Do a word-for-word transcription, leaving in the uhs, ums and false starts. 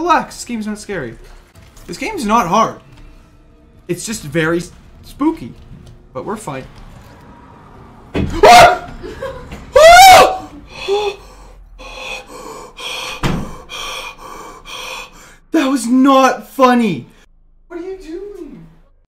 relax. This game's not scary. This game's not hard. It's just very spooky. But we're fine. Ah! That was not funny.